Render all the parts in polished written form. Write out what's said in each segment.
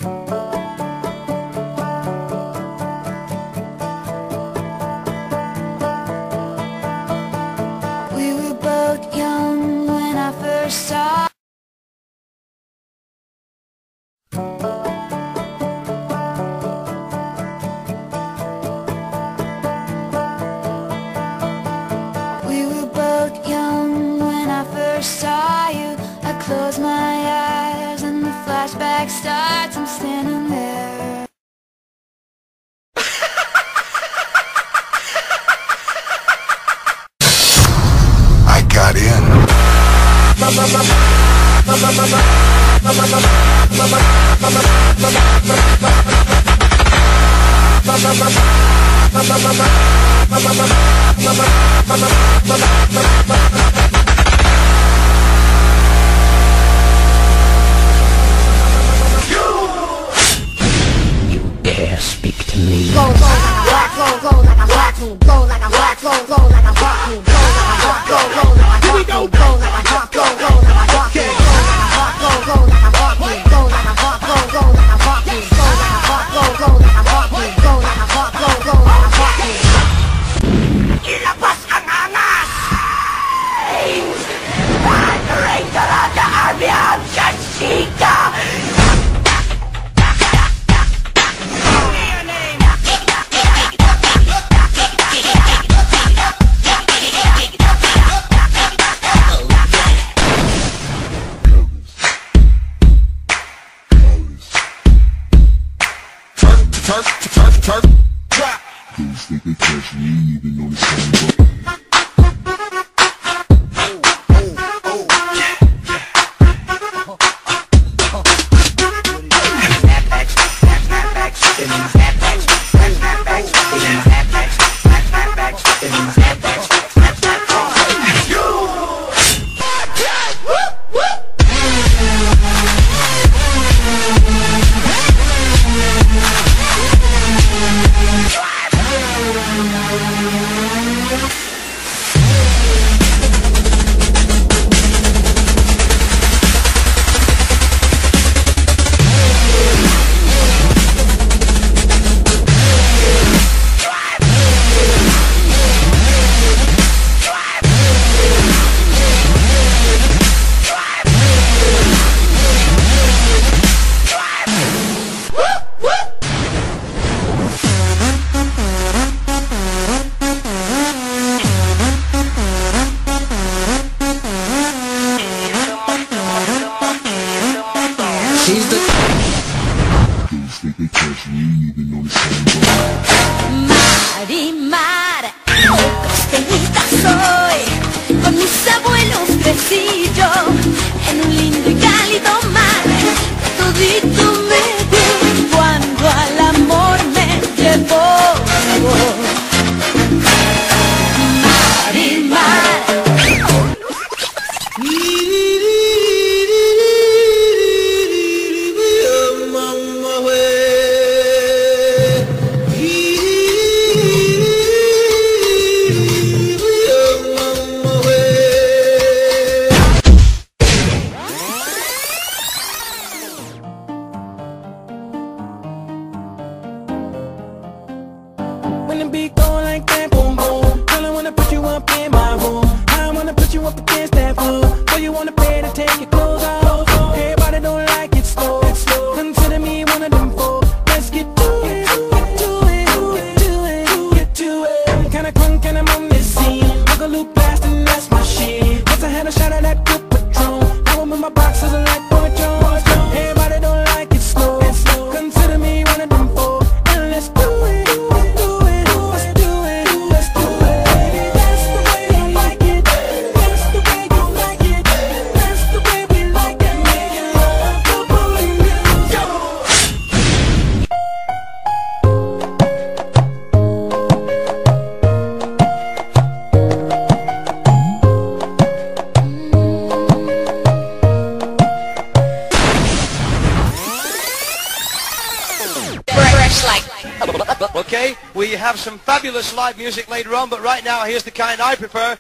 We were both young when I first saw. We were both young when I first saw you. I close my eyes and the flashback starts. I'm standing there. I got in. You dare speak to me? Go like a rock, go like a rock, go like a rock, go like a rock, go like a rock, go like a rock, go like a rock, go like a rock, go like a rock, go like a rock, go like a rock, go like a rock, go like a rock, go like a rock, go like a rock, go like a rock. Ilabas ang angas! Andrei Tarada Armian Kansika! Turk. Don't think they catch me even on the same boat. Marimar, costeñita soy, con mis abuelos crecí yo, en un lindo y cálido mar, todito me dio cuando al amor me llevó. Marimar. When the beat go like that, boom boom, girl, I wanna put you up in my room. I wanna put you up against that floor. So you wanna pay to take your clothes off. Everybody don't like it slow. Consider me one of them four. Let's get to it, get to it, get to it, get to it. I'm kinda crunk and I'm on this scene. Like a loop blast and that's my shit. Once I had a shot of that good Patron, now I'm in my boxes like Boy Jones. Everybody don't like it slow. Consider me one of them four. And let's do it. Okay, we have some fabulous live music later on, but right now here's the kind I prefer.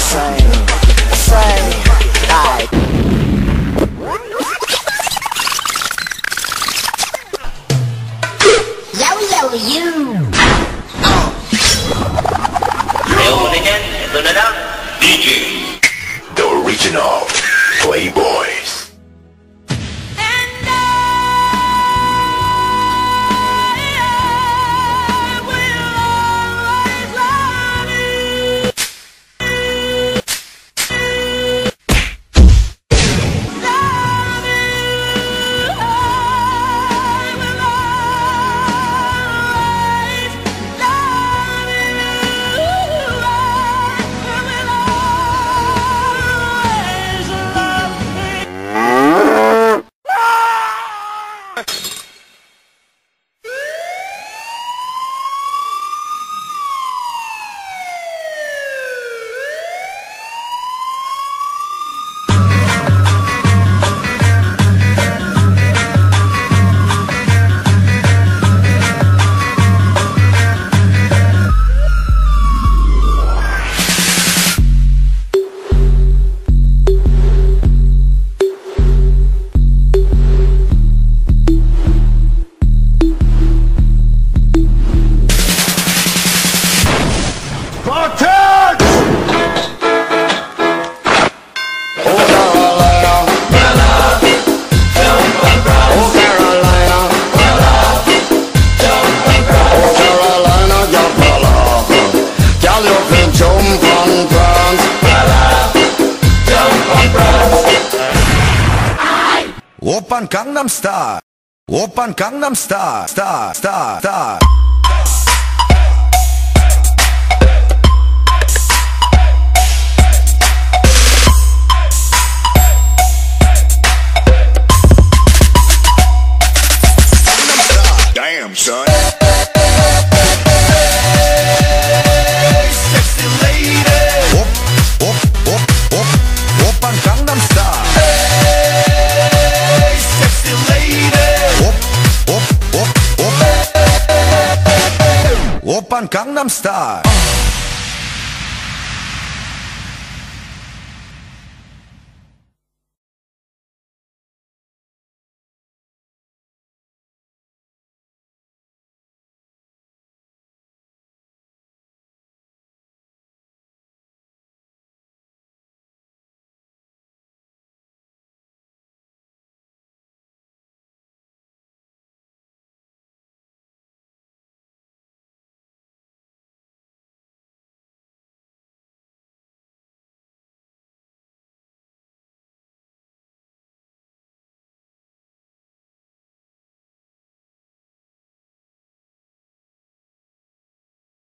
DJ, the original Playboys. Oppan Gangnam Style. Oppan Gangnam Style. Star. Damn, son. Sexy lady. Oppan Gangnam Style. Sexy lady. Oppan Gangnam Style.